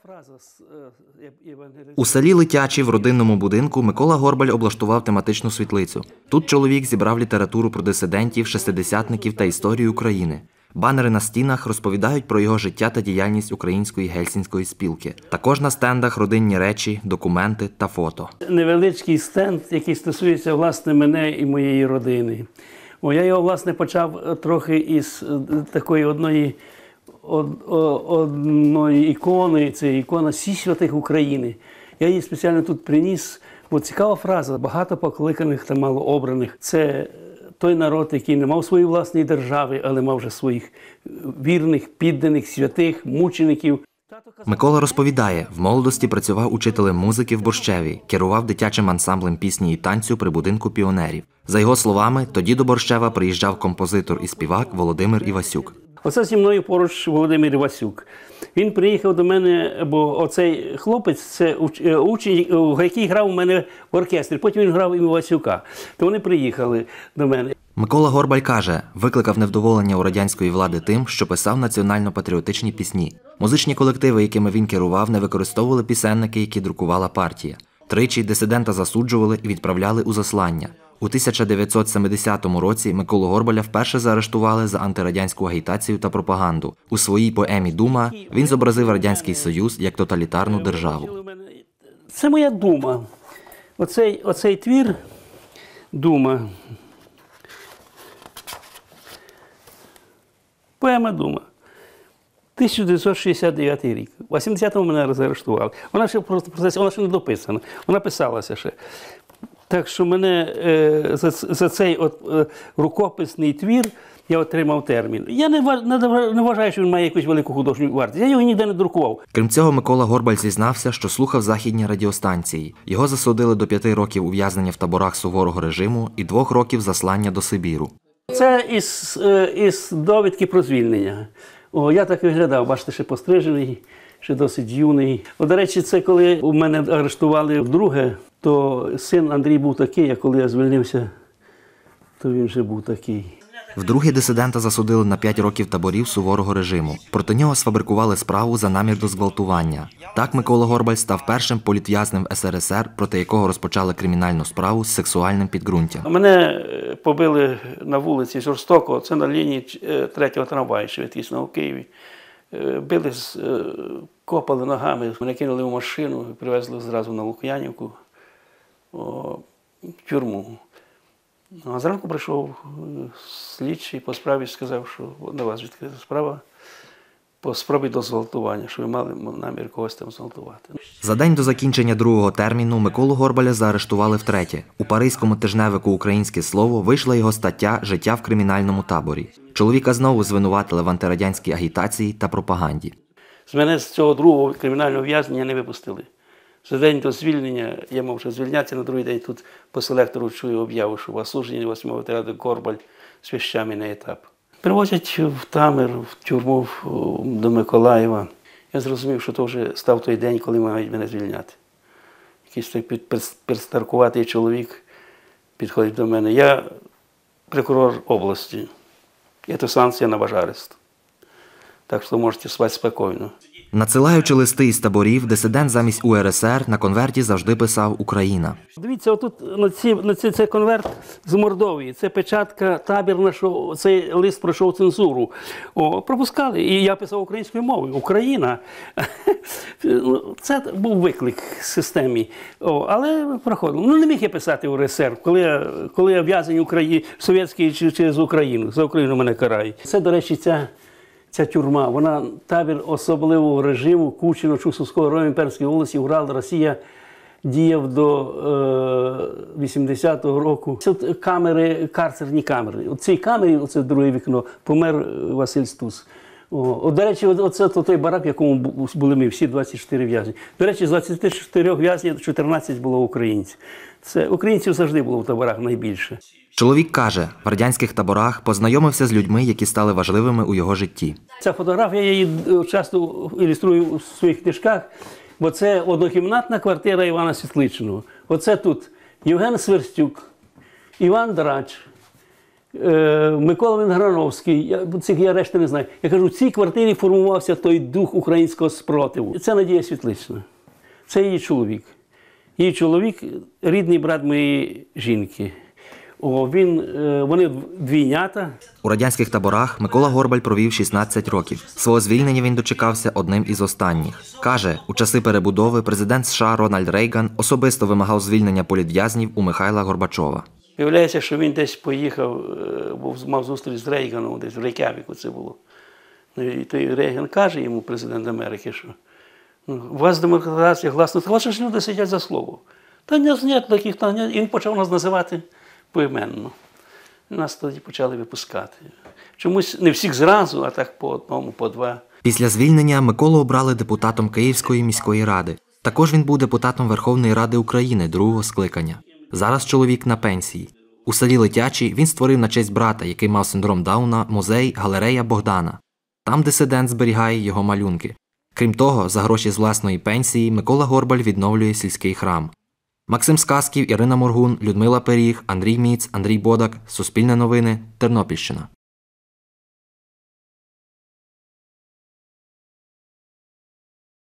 У селі Летячі в родинному будинку Микола Горбаль облаштував тематичну світлицю. Тут чоловік зібрав літературу про дисидентів, шестидесятників та історію України. Банери на стінах розповідають про його життя та діяльність Української гельсінської спілки. Також на стендах родинні речі, документи та фото. Невеличкий стенд, який стосується, власне, мене і моєї родини. Я його, власне, почав трохи із такої одної ікони, це ікона «Всі святих України». Я її спеціально тут приніс, бо цікава фраза «багато покликаних та мало обраних». Це той народ, який не мав своєї власної держави, але мав вже своїх вірних, підданих, святих, мучеників. Микола розповідає, в молодості працював учителем музики в Борщеві, керував дитячим ансамблем пісні і танцю при будинку піонерів. За його словами, тоді до Борщева приїжджав композитор і співак Володимир Івасюк. Оце зі мною поруч Володимир Івасюк. Він приїхав до мене, бо оцей хлопець, це учень, який грав у мене в оркестрі. Потім він грав і Івасюка. То вони приїхали до мене. Микола Горбаль каже, викликав невдоволення у радянської влади тим, що писав національно-патріотичні пісні. Музичні колективи, якими він керував, не використовували пісенники, які друкувала партія. Тричі дисидента засуджували і відправляли у заслання. У 1970 році Миколу Горбаля вперше заарештували за антирадянську агітацію та пропаганду. У своїй поемі «Дума» він зобразив Радянський Союз як тоталітарну державу. Це моя дума. Оцей твір «Дума». Поема «Дума». 1969 рік. У 80-му мене заарештували. Вона ще просто вона ще не дописана. Вона писалася ще. Так що мене за цей рукописний твір я отримав термін. Я не вважаю, що він має якусь велику художню вартість. Я його ніде не друкував. Крім цього, Микола Горбаль зізнався, що слухав західні радіостанції. Його засудили до 5 років ув'язнення в таборах суворого режиму і 2 років заслання до Сибіру. Це із довідки про звільнення. Я так виглядав, бачите, ще пострижений, ще досить юний. До речі, це коли у мене арештували вдруге, то син Андрій був такий, а коли я звільнився, то він вже був такий. Вдруге дисидента засудили на 5 років таборів суворого режиму. Проти нього сфабрикували справу за намір до зґвалтування. Так Микола Горбаль став першим політв'язнем СРСР, проти якого розпочали кримінальну справу з сексуальним підґрунтям. Мене побили на вулиці жорстоко, це на лінії 3-го трамваю швидкісного в Києві. Били, копали ногами, мене кинули в машину, привезли зразу на Лук'янівку, в тюрму. А зранку прийшов слідчий по справі і сказав, що на вас відкрита справа по спробі до зґвалтування, що ви мали намір когось там зґвалтувати. За день до закінчення другого терміну Миколу Горбаля заарештували втретє. У паризькому тижневику «Українське слово» вийшла його стаття «Життя в кримінальному таборі». Чоловіка знову звинуватили в антирадянській агітації та пропаганді. Мене з цього другого кримінального в'язнення не випустили. За день до звільнення, я мав вже звільнятися, на другий день тут по селектору чую об'яву, що осуджений 8-го ветерана Горбаль з віщами на етап. Привозять в табір, в тюрму до Миколаєва. Я зрозумів, що то вже став той день, коли мають мене звільняти. Якийсь той підстаркуватий чоловік підходить до мене. Я прокурор області. Це санкція на ваш арест. Так що можете спати спокійно. Надсилаючи листи із таборів, дисидент замість УРСР на конверті завжди писав «Україна». Дивіться, отут це конверт з Мордовії, це печатка табірна, що цей лист пройшов цензуру. Пропускали, і я писав українською мовою «Україна». Це був виклик системі, але проходило. Не міг я писати УРСР, коли я в'язень совєтський через Україну, за Україну мене карають. Це, до речі, ця тюрма, вона табір особливого режиму Кучино, Чусовського району Імперської області, Урал, Росія, діяв до 80-го року. Це камери, карцерні камери. У цій камері, оце друге вікно, помер Василь Стус. До речі, оце той барак, в якому були ми, всі 24 в'язні. До речі, з 24 в'язнів 14 було українців. Українців завжди було в таборах найбільше. Чоловік каже, в радянських таборах познайомився з людьми, які стали важливими у його житті. Ця фотографія, я її часто ілюструю у своїх книжках, бо це однокімнатна квартира Івана Світличного. Оце тут Євген Сверстюк, Іван Драч, Микола Венграновський, цих я решти не знаю. Я кажу, в цій квартирі формувався той дух українського спротиву. Це Надія Світлична. Це її чоловік. Її чоловік – рідний брат моєї жінки. Вони двійнята. У радянських таборах Микола Горбаль провів 16 років. Свого звільнення він дочекався одним із останніх. Каже, у часи перебудови президент США Рональд Рейган особисто вимагав звільнення політв'язнів у Михайла Горбачова. Виявляється, що він десь поїхав, мав зустріч з Рейганом, десь в Рейк'явіку це було. І той Рейган каже йому, президент Америки, що у вас демократія гласна, ваші ж люди сидять за слово. Та ні, таких, і він почав нас називати поіменно. Нас тоді почали випускати. Чомусь не всіх зразу, а так по одному, по два. Після звільнення Миколу обрали депутатом Київської міської ради. Також він був депутатом Верховної Ради України другого скликання. Зараз чоловік на пенсії. У селі Летячий він створив на честь брата, який мав синдром Дауна, музей «Галерея Богдана». Там дисидент зберігає його малюнки. Крім того, за гроші з власної пенсії Микола Горбаль відновлює сільський храм. Максим Сказків, Ірина Моргун, Людмила Періг, Андрій Міц, Андрій Бодак. Суспільне новини. Тернопільщина.